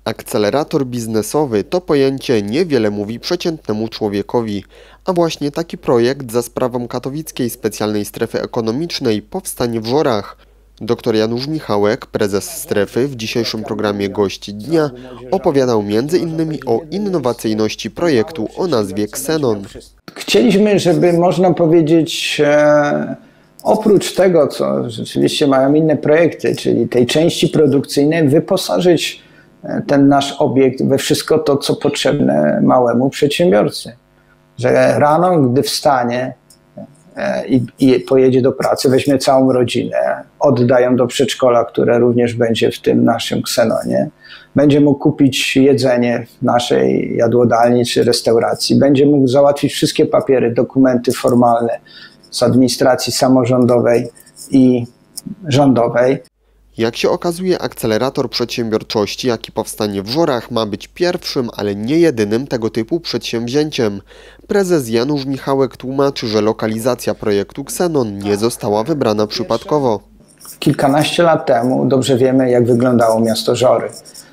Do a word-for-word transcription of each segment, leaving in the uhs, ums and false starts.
Akcelerator biznesowy to pojęcie niewiele mówi przeciętnemu człowiekowi, a właśnie taki projekt za sprawą Katowickiej Specjalnej Strefy Ekonomicznej powstanie w Żorach. Doktor Janusz Michałek, prezes strefy, w dzisiejszym programie Gość Dnia opowiadał między innymi o innowacyjności projektu o nazwie Xenon. Chcieliśmy, żeby można powiedzieć, e, oprócz tego, co rzeczywiście mają inne projekty, czyli tej części produkcyjnej, wyposażyć ten nasz obiekt we wszystko to, co potrzebne małemu przedsiębiorcy. Że rano, gdy wstanie i, i pojedzie do pracy, weźmie całą rodzinę, oddają do przedszkola, które również będzie w tym naszym Xenonie, będzie mógł kupić jedzenie w naszej jadłodalni czy restauracji, będzie mógł załatwić wszystkie papiery, dokumenty formalne z administracji samorządowej i rządowej. Jak się okazuje, akcelerator przedsiębiorczości, jaki powstanie w Żorach, ma być pierwszym, ale nie jedynym tego typu przedsięwzięciem. Prezes Janusz Michałek tłumaczy, że lokalizacja projektu Xenon nie została wybrana przypadkowo. Kilkanaście lat temu dobrze wiemy, jak wyglądało miasto Żory.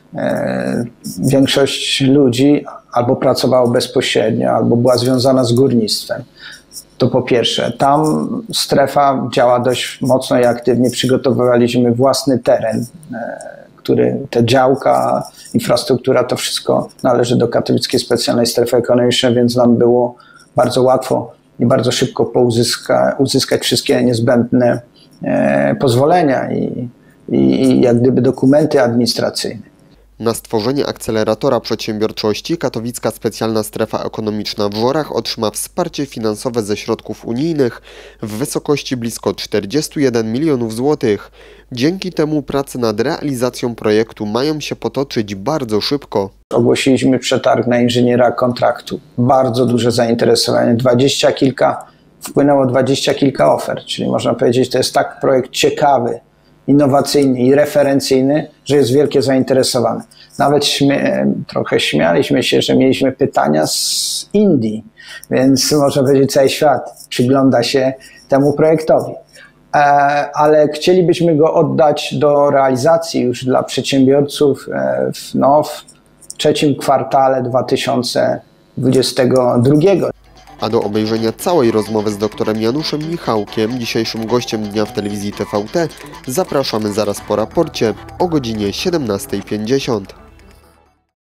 E, większość ludzi albo pracowało bezpośrednio, albo była związana z górnictwem. To po pierwsze, tam strefa działa dość mocno i aktywnie. Przygotowywaliśmy własny teren, który, te działka, infrastruktura, to wszystko należy do Katowickiej Specjalnej Strefy Ekonomicznej, więc nam było bardzo łatwo i bardzo szybko pouzyska, uzyskać wszystkie niezbędne e, pozwolenia i, i, i jak gdyby dokumenty administracyjne. Na stworzenie akceleratora przedsiębiorczości Katowicka Specjalna Strefa Ekonomiczna w Żorach otrzyma wsparcie finansowe ze środków unijnych w wysokości blisko czterdziestu jeden milionów złotych. Dzięki temu prace nad realizacją projektu mają się potoczyć bardzo szybko. Ogłosiliśmy przetarg na inżyniera kontraktu. Bardzo duże zainteresowanie. Dwadzieścia kilka, wpłynęło dwadzieścia kilka ofert, czyli można powiedzieć, to jest tak projekt ciekawy, innowacyjny i referencyjny, że jest wielkie zainteresowanie. Nawet śmie trochę śmialiśmy się, że mieliśmy pytania z Indii, więc można powiedzieć, cały świat przygląda się temu projektowi. E, ale chcielibyśmy go oddać do realizacji już dla przedsiębiorców e, w, no, w trzecim kwartale dwa tysiące dwudziestego drugiego. A do obejrzenia całej rozmowy z doktorem Januszem Michałkiem, dzisiejszym gościem dnia w telewizji T V T, zapraszamy zaraz po raporcie o godzinie siedemnastej pięćdziesiąt.